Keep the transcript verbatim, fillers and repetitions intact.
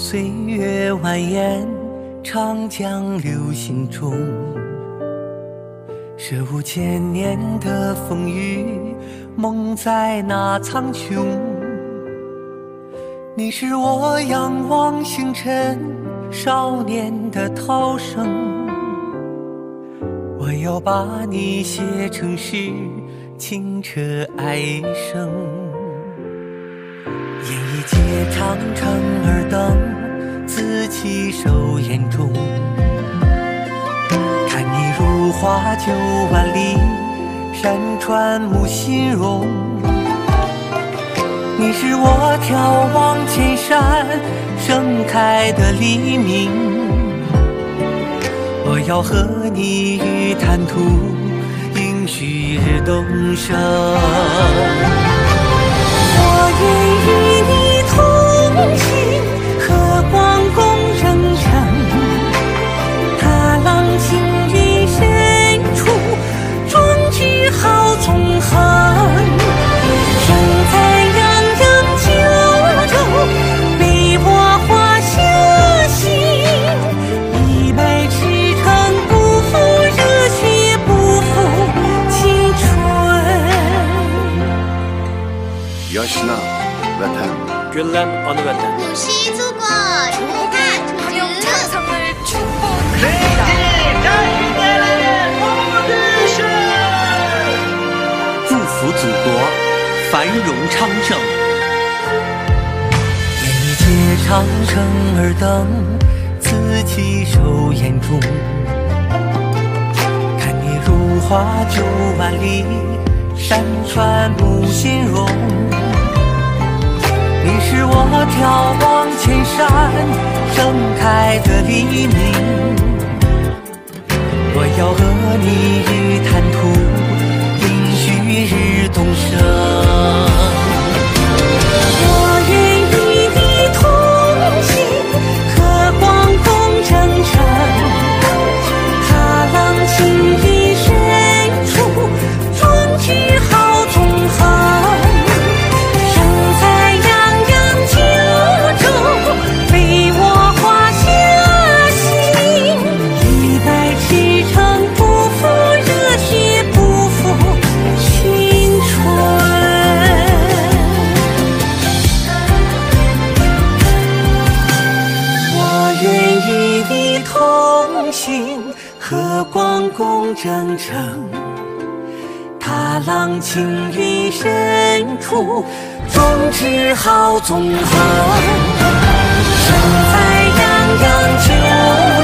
岁月蜿蜒，长江流行中，是五千年的风雨，梦在那苍穹。你是我仰望星辰少年的涛声，我要把你写成诗，清澈爱声。烟一阶长城而登，紫气收眼中。看你如花九万里，山川沐心容。你是我眺望千山盛开的黎明，我要和你与坦途迎旭日东升。我愿与你同行，和光共征程，踏浪青云深处，壮志豪纵横。生在泱泱九州，为我画下心，一脉驰骋，不负热血，不负青春。 Yoshna Vatan Güllen Onu Vatan 古稀祖国，出汗出用值。 长城的祝福。 祝福祖国繁荣昌盛。烟一阶长城而登，紫气收眼中。看你如花九万里，山川沐心容。你是我眺望千山盛开的黎明，我要和你与坦途迎旭日东升。我愿与你同行，和光共征程，踏浪青云深处，壮志豪纵横。生在泱泱九州，为我画下心，一脉驰骋，不负热血，不负青春。我愿与你同行，和光共征程，踏浪青云深处，壮志豪纵横。生在泱泱九